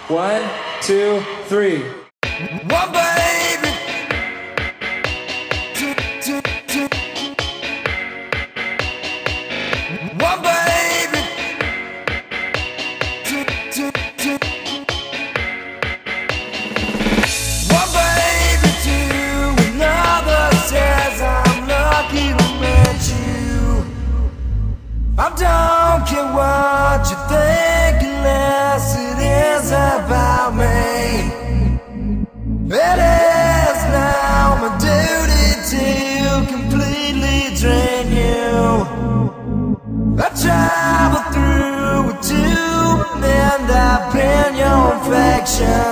1, 2, 3. One baby. One baby. One baby to another says I'm lucky to meet you. I don't care what you think unless it is about me. It is now my duty to completely drain you. I travel through with you and end up in your affection.